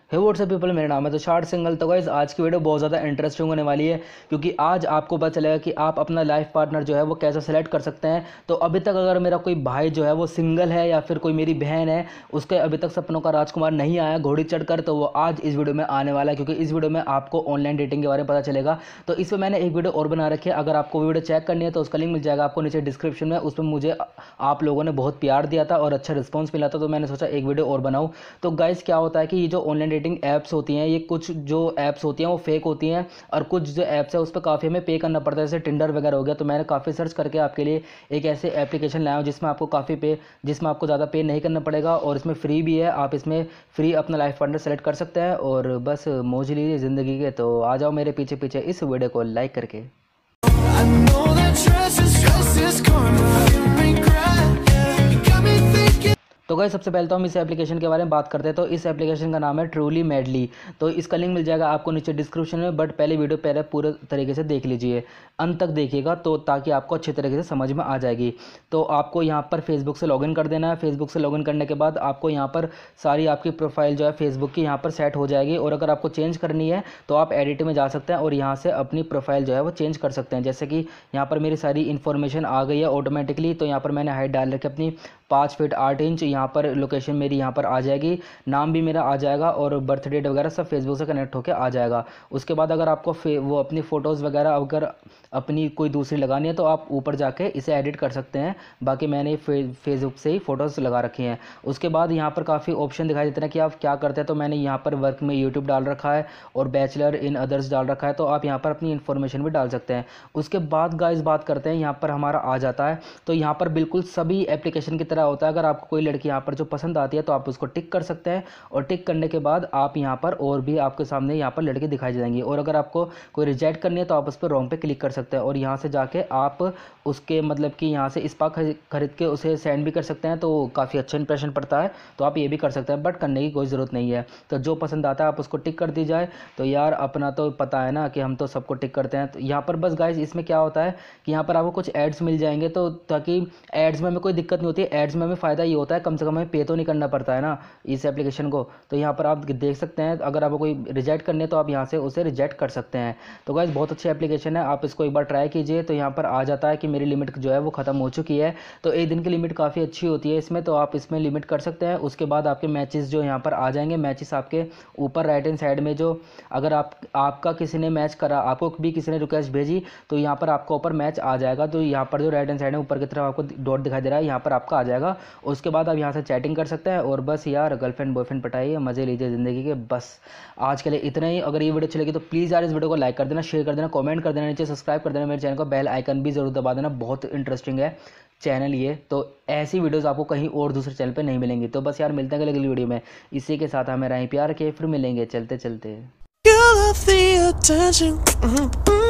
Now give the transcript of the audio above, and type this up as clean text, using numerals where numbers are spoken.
हे WhatsApp people, मेरा नाम है तुषार सिंघल। तो गाइस आज की वीडियो बहुत ज़्यादा इंटरेस्टिंग होने वाली है क्योंकि आज आपको पता चलेगा कि आप अपना लाइफ पार्टनर जो है वो कैसे सेलेक्ट कर सकते हैं। तो अभी तक अगर मेरा कोई भाई जो है वो सिंगल है या फिर कोई मेरी बहन है, उसके अभी तक सपनों का राजकुमार नहीं आया घोड़ी चढ़कर, तो वो आज इस वीडियो में आने वाला है क्योंकि इस वीडियो में आपको ऑनलाइन डेटिंग के बारे में पता चलेगा। तो इसमें मैंने एक वीडियो और बना रखी है, अगर आपको वीडियो चेक करनी है तो उसका लिंक मिल जाएगा आपको नीचे डिस्क्रिप्शन में। उसमें मुझे आप लोगों ने बहुत प्यार दिया था और अच्छा रिस्पॉन्स मिला था, तो मैंने सोचा एक वीडियो और बनाऊँ। तो गाइस क्या होता है कि ये जो ऑनलाइन डेटिंग ऐप्स होती हैं, ये कुछ जो ऐप्स होती हैं वो फेक होती हैं और कुछ जो ऐप्स है उस पर काफ़ी हमें पे करना पड़ता है, जैसे टिंडर वगैरह हो गया। तो मैंने काफ़ी सर्च करके आपके लिए एक ऐसे एप्लीकेशन लाया हूँ जिसमें आपको ज़्यादा पे नहीं करना पड़ेगा और इसमें फ्री भी है। आप इसमें फ्री अपना लाइफ पार्टनर सेलेक्ट कर सकते हैं और बस मौज लीजिए ज़िंदगी के। तो आ जाओ मेरे पीछे पीछे इस वीडियो को लाइक करके। I know that stress is karma. You regret, yeah. You got me thinking. तो गाइस सबसे पहले तो हम इस एप्लीकेशन के बारे में बात करते हैं। तो इस एप्लीकेशन का नाम है ट्रूली मैडली। तो इसका लिंक मिल जाएगा आपको नीचे डिस्क्रिप्शन में, बट पहले वीडियो पहले पूरे तरीके से देख लीजिए, अंत तक देखिएगा तो ताकि आपको अच्छे तरीके से समझ में आ जाएगी। तो आपको यहाँ पर फेसबुक से लॉगिन कर देना है। फेसबुक से लॉगिन करने के बाद आपको यहाँ पर सारी आपकी प्रोफाइल जो है फेसबुक की यहाँ पर सेट हो जाएगी और अगर आपको चेंज करनी है तो आप एडिट में जा सकते हैं और यहाँ से अपनी प्रोफाइल जो है वो चेंज कर सकते हैं। जैसे कि यहाँ पर मेरी सारी इन्फॉर्मेशन आ गई है ऑटोमेटिकली। तो यहाँ पर मैंने हाइट डाल रखी अपनी 5 फीट 8 इंच, यहाँ पर लोकेशन मेरी यहाँ पर आ जाएगी, नाम भी मेरा आ जाएगा और बर्थ डेट वगैरह सब फेसबुक से कनेक्ट होकर आ जाएगा। उसके बाद अगर आपको वो अपनी फ़ोटोज़ वगैरह अगर अपनी कोई दूसरी लगानी है तो आप ऊपर जाके इसे एडिट कर सकते हैं। बाकी मैंने फेसबुक से ही फ़ोटोज़ लगा रखी हैं। उसके बाद यहाँ पर काफ़ी ऑप्शन दिखाई देते हैं कि आप क्या करते हैं। तो मैंने यहाँ पर वर्क में यूट्यूब डाल रखा है और बैचलर इन अदर्स डाल रखा है, तो आप यहाँ पर अपनी इन्फॉर्मेशन भी डाल सकते हैं। उसके बाद गाइस बात करते हैं, यहाँ पर हमारा आ जाता है। तो यहाँ पर बिल्कुल सभी एप्लीकेशन की तरह होता है, अगर आपको कोई लड़की यहाँ पर जो पसंद आती है तो आप उसको टिक कर सकते हैं और टिक करने के बाद आप यहाँ पर और भी आपके सामने यहाँ पर लड़की दिखाई जाएंगी और अगर आपको कोई रिजेक्ट करनी है तो आप उस पर रोंग पे क्लिक कर सकते हैं और यहाँ से जाके आप उसके मतलब कि यहाँ से स्पा खरीद के उसे सेंड भी कर सकते हैं, तो काफ़ी अच्छा इंप्रेशन पड़ता है। तो आप ये भी कर सकते हैं, बट करने की कोई ज़रूरत नहीं है। तो जो पसंद आता है आप उसको टिक कर दी जाए। तो यार अपना तो पता है ना कि हम तो सबको टिक करते हैं। तो यहाँ पर बस गाइस इसमें क्या होता है कि यहाँ पर आपको कुछ एड्स मिल जाएंगे, तो ताकि एड्स में हमें कोई दिक्कत नहीं होती है। एड्स में हमें फ़ायदा ये होता है कम से कम हमें पे तो नहीं करना पड़ता है ना इस एप्लीकेशन को। तो यहाँ पर आप देख सकते हैं, अगर आपको कोई रिजेक्ट करनी है तो आप यहाँ से उसे रिजेक्ट कर सकते हैं। तो गाइस बहुत अच्छी एप्लीकेशन है, आप इसको एक बार ट्राई कीजिए। तो यहाँ पर आ जाता है कि मेरी लिमिट जो है वो ख़त्म हो चुकी है। तो एक दिन की लिमिट काफ़ी अच्छी होती है इसमें, तो आप इसमें लिमिट कर सकते हैं। उसके बाद आपके मैचेस जो यहाँ पर आ जाएंगे, मैचेस आपके ऊपर राइट हैंड साइड में, जो अगर आपका किसी ने मैच करा, आपको भी किसी ने रिक्वेस्ट भेजी तो यहाँ पर आपका ऊपर मैच आ जाएगा। तो यहाँ पर जो राइट हैंड साइड है ऊपर की तरफ आपको डॉट दिखाई दे रहा है, यहाँ पर आपका आ जाएगा। उसके बाद आप यहाँ से चैटिंग कर सकते हैं और बस यार गर्लफ्रेंड बॉयफ्रेंड पटाइए, मज़े लीजिए ज़िंदगी के। बस आज के लिए इतना ही। अगर ये वीडियो अच्छी लगी तो प्लीज़ यार इस वीडियो को लाइक कर देना, शेयर कर देना, कमेंट कर देना, नीचे सब्सक्राइब कर देना, मेरे चैनल को बेल आइकन भी जरूर दबा देना। बहुत इंटरेस्टिंग है चैनल ये, तो ऐसी वीडियोस आपको कहीं और दूसरे चैनल पे नहीं मिलेंगी। तो बस यार मिलते हैं अगली वीडियो में। इसी के साथ हमें राही प्यार के, फिर मिलेंगे चलते चलते। You love the attention.